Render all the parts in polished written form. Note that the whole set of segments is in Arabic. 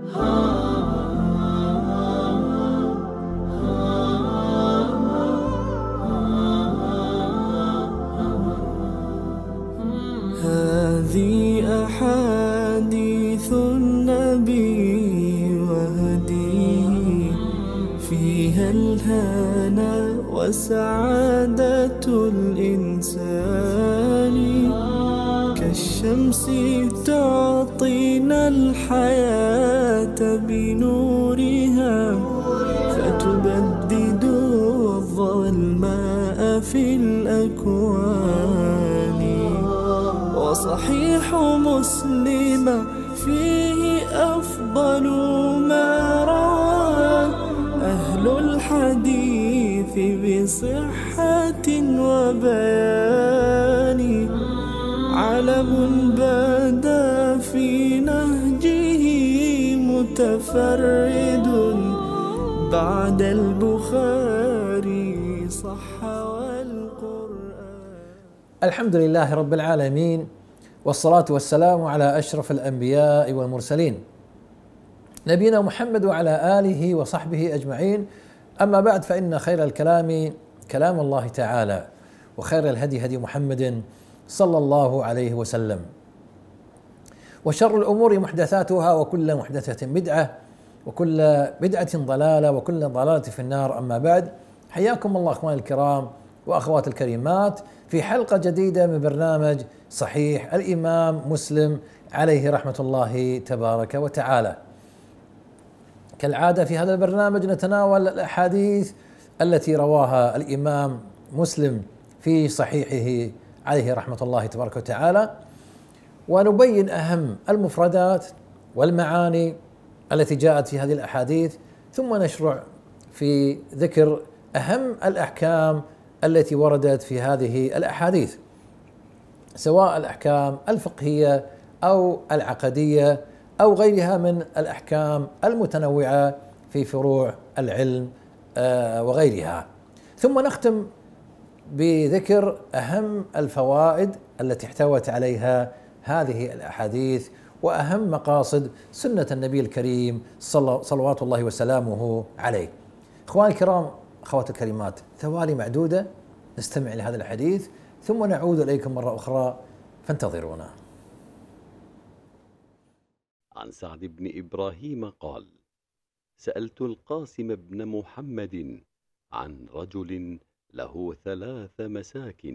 هذه أحاديث النبي وهديه، فيها الهنا وسعادة الإنسان، كالشمس تعطينا الحياة بنورها، فتبدد الظلماء في الأكوان. وصحيح مسلم فيه أفضل ما روى أهل الحديث بصحة وبيان، علم بدا في نهجه متفرد، بعد البخاري صح والقرآن. الحمد لله رب العالمين، والصلاة والسلام على أشرف الأنبياء والمرسلين، نبينا محمد وعلى آله وصحبه أجمعين. أما بعد، فإن خير الكلام كلام الله تعالى، وخير الهدي هدي محمد صلى الله عليه وسلم، وشر الأمور محدثاتها، وكل محدثة بدعة، وكل بدعة ضلالة، وكل ضلالة في النار. أما بعد، حياكم الله أخواني الكرام وأخوات الكريمات في حلقة جديدة من برنامج صحيح الإمام مسلم عليه رحمة الله تبارك وتعالى. كالعادة في هذا البرنامج نتناول الأحاديث التي رواها الإمام مسلم في صحيحه عليه رحمة الله تبارك وتعالى، ونبين أهم المفردات والمعاني التي جاءت في هذه الأحاديث، ثم نشرع في ذكر أهم الأحكام التي وردت في هذه الأحاديث، سواء الأحكام الفقهية أو العقدية أو غيرها من الأحكام المتنوعة في فروع العلم وغيرها. ثم نختم بذكر أهم الفوائد التي احتوت عليها هذه الأحاديث، وأهم مقاصد سنة النبي الكريم صلوات الله وسلامه عليه. إخواني الكرام، أخوات الكريمات، ثواني معدودة نستمع لهذا الحديث، ثم نعود إليكم مرة أخرى، فانتظرونا. عن سعد بن إبراهيم قال: سألت القاسم بن محمد عن رجل له 3 مساكن،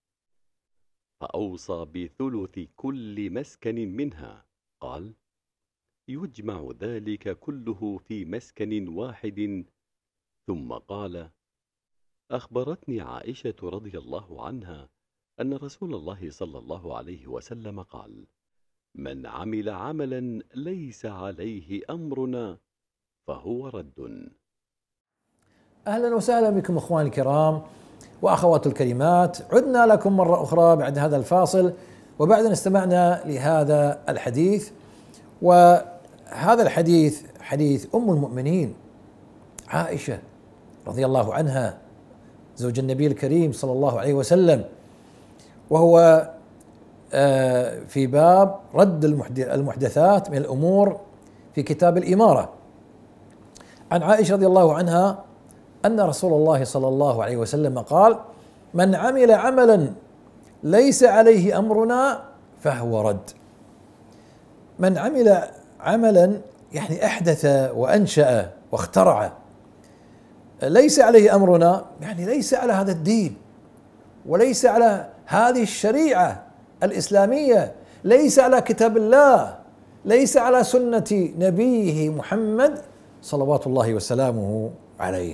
فأوصى بثلث كل مسكن منها، قال: يجمع ذلك كله في مسكن واحد. ثم قال: أخبرتني عائشة رضي الله عنها أن رسول الله صلى الله عليه وسلم قال: من عمل عملا ليس عليه أمرنا فهو رد. أهلا وسهلا بكم أخواني الكرام وأخوات الكريمات، عدنا لكم مرة أخرى بعد هذا الفاصل، وبعد أن استمعنا لهذا الحديث. وهذا الحديث حديث أم المؤمنين عائشة رضي الله عنها، زوج النبي الكريم صلى الله عليه وسلم، وهو في باب رد المحدثات من الأمور في كتاب الإمارة. عن عائشة رضي الله عنها أن رسول الله صلى الله عليه وسلم قال: من عمل عملا ليس عليه أمرنا فهو رد. من عمل عملا يعني أحدث وأنشأ واخترع، ليس عليه أمرنا يعني ليس على هذا الدين، وليس على هذه الشريعة الإسلامية، ليس على كتاب الله، ليس على سنة نبيه محمد صلوات الله وسلامه عليه،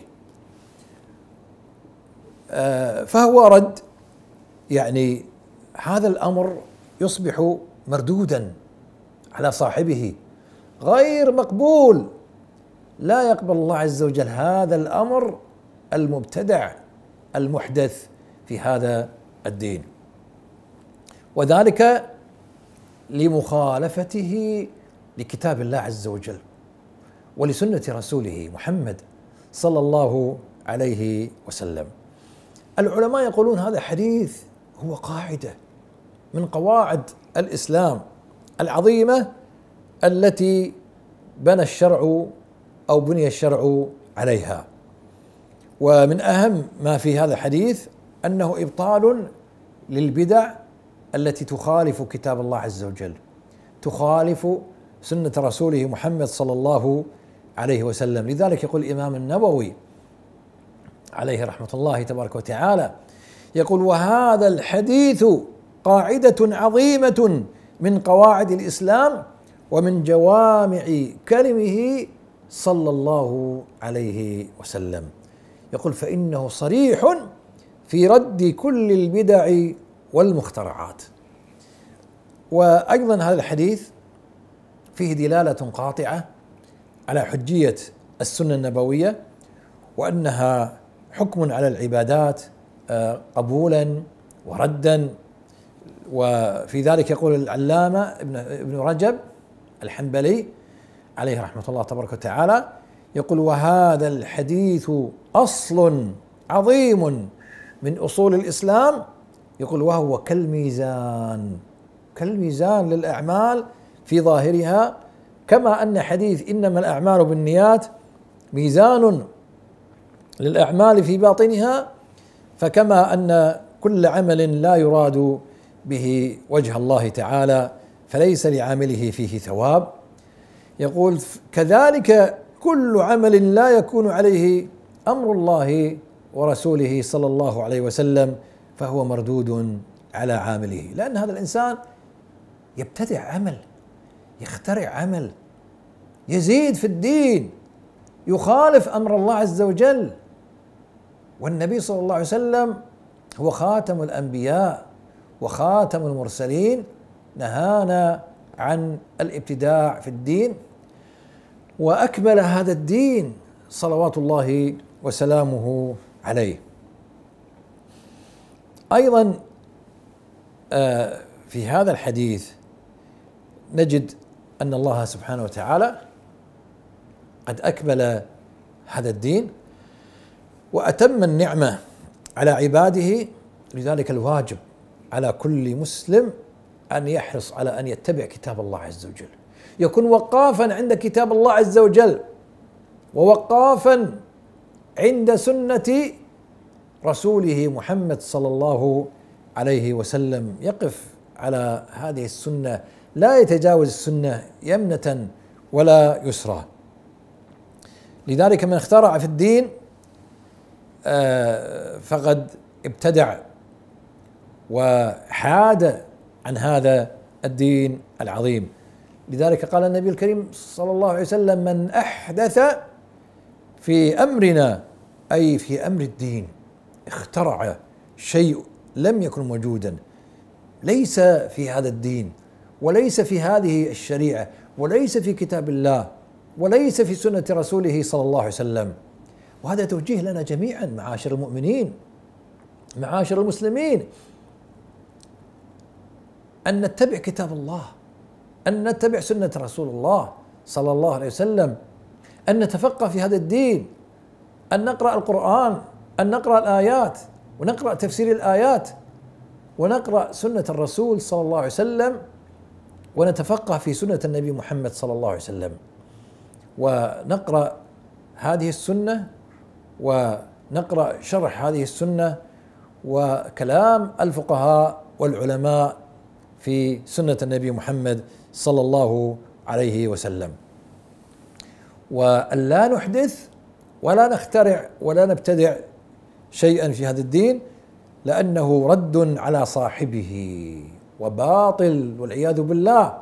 فهو رد. يعني هذا الأمر يصبح مردودا على صاحبه، غير مقبول. لا يقبل الله عز وجل هذا الأمر المبتدع المحدث في هذا الدين، وذلك لمخالفته لكتاب الله عز وجل ولسنة رسوله محمد صلى الله عليه وسلم. العلماء يقولون هذا حديث هو قاعدة من قواعد الإسلام العظيمة التي بنى الشرع أو بني الشرع عليها. ومن أهم ما في هذا الحديث أنه إبطال للبدع التي تخالف كتاب الله عز وجل، تخالف سنة رسوله محمد صلى الله عليه وسلم. لذلك يقول الإمام النووي عليه رحمة الله تبارك وتعالى، يقول: وهذا الحديث قاعدة عظيمة من قواعد الإسلام ومن جوامع كلمه صلى الله عليه وسلم. يقول: فإنه صريح في رد كل البدع والمخترعات. وأيضا هذا الحديث فيه دلالة قاطعة على حجية السنة النبوية، وأنها حكم على العبادات قبولا وردا. وفي ذلك يقول العلامة ابن رجب الحنبلي عليه رحمة الله تبارك وتعالى، يقول: وهذا الحديث أصل عظيم من أصول الإسلام، يقول: وهو كالميزان للأعمال في ظاهرها، كما أن حديث إنما الأعمال بالنيات ميزان للأعمال في باطنها، فكما أن كل عمل لا يراد به وجه الله تعالى فليس لعامله فيه ثواب، يقول: كذلك كل عمل لا يكون عليه أمر الله ورسوله صلى الله عليه وسلم فهو مردود على عامله. لأن هذا الإنسان يبتدع عمل، يخترع عمل، يزيد في الدين، يخالف أمر الله عز وجل. والنبي صلى الله عليه وسلم هو خاتم الأنبياء وخاتم المرسلين، نهانا عن الابتداع في الدين، وأكمل هذا الدين صلوات الله وسلامه عليه. أيضا في هذا الحديث نجد أن الله سبحانه وتعالى قد أكمل هذا الدين وأتم النعمة على عباده. لذلك الواجب على كل مسلم أن يحرص على أن يتبع كتاب الله عز وجل، يكون وقافا عند كتاب الله عز وجل، ووقافا عند سنة رسوله محمد صلى الله عليه وسلم، يقف على هذه السنة، لا يتجاوز السنة يمنة ولا يسرى. لذلك من اخترع في الدين فقد ابتدع وحاد عن هذا الدين العظيم. لذلك قال النبي الكريم صلى الله عليه وسلم: من أحدث في أمرنا، أي في أمر الدين، اخترع شيء لم يكن موجودا، ليس في هذا الدين وليس في هذه الشريعة وليس في كتاب الله وليس في سنة رسوله صلى الله عليه وسلم. وهذا توجيه لنا جميعا معاشر المؤمنين، معاشر المسلمين، أن نتبع كتاب الله، أن نتبع سنة رسول الله صلى الله عليه وسلم، أن نتفقه في هذا الدين، أن نقرأ القرآن، أن نقرأ الآيات ونقرأ تفسير الآيات ونقرأ سنة الرسول صلى الله عليه وسلم، ونتفقه في سنة النبي محمد صلى الله عليه وسلم، ونقرأ هذه السنة ونقرأ شرح هذه السنة وكلام الفقهاء والعلماء في سنة النبي محمد صلى الله عليه وسلم، وأن لا نحدث ولا نخترع ولا نبتدع شيئا في هذا الدين، لأنه رد على صاحبه وباطل والعياذ بالله.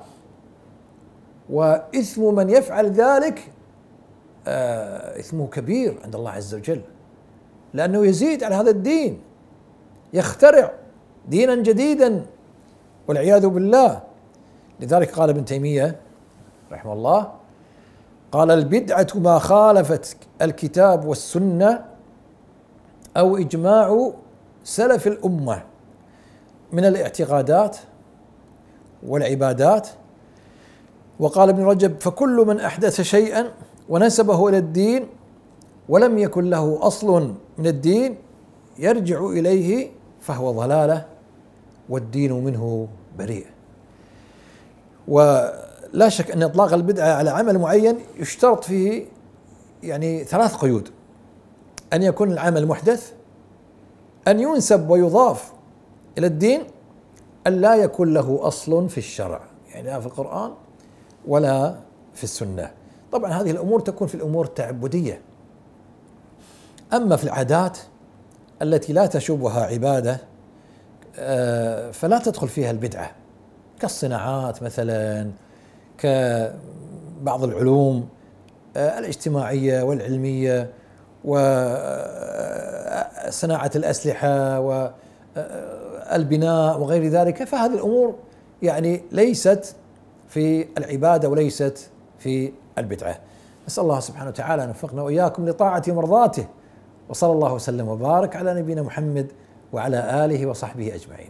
وإثم من يفعل ذلك إثمه كبير عند الله عز وجل، لأنه يزيد على هذا الدين، يخترع دينا جديدا والعياذ بالله. لذلك قال ابن تيمية رحمه الله، قال: البدعة ما خالفت الكتاب والسنة أو إجماع سلف الأمة من الاعتقادات والعبادات. وقال ابن رجب: فكل من أحدث شيئا ونسبه إلى الدين ولم يكن له أصل من الدين يرجع إليه فهو ضلالة والدين منه بريء. لا شك أن إطلاق البدعة على عمل معين يشترط فيه يعني 3 قيود: أن يكون العمل محدث، أن ينسب ويضاف إلى الدين، أن لا يكون له أصل في الشرع، يعني لا في القرآن ولا في السنة. طبعا هذه الأمور تكون في الأمور التعبدية. أما في العادات التي لا تشوبها عبادة فلا تدخل فيها البدعة، كالصناعات مثلا، كبعض العلوم الاجتماعية والعلمية، وصناعة الأسلحة والبناء وغير ذلك. فهذه الأمور يعني ليست في العبادة وليست في البدعة. نسأل الله سبحانه وتعالى أن يوفقنا وإياكم لطاعته ومرضاته، وصلى الله وسلم وبارك على نبينا محمد وعلى آله وصحبه أجمعين.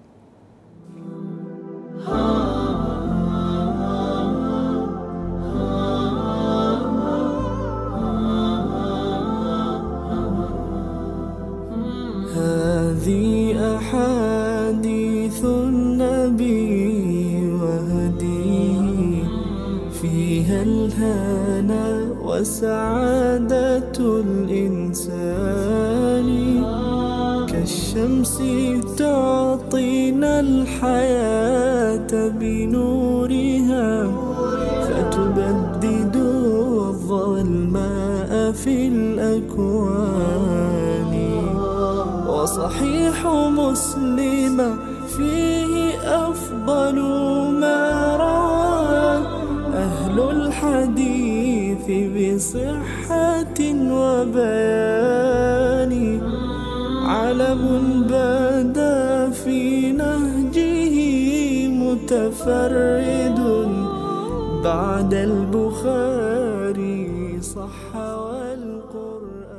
هذه أحاديث النبي وهديه، فيها الهنا وسعادة الإنسان، كالشمس تعطينا الحياة بنورها، فتبدد الظلماء في الأكوان. وصحيح مسلم فيه أفضل ما روى أهل الحديث بصحة وبيان، علم بدا في نهجه متفرد، بعد البخاري صح والقرآن.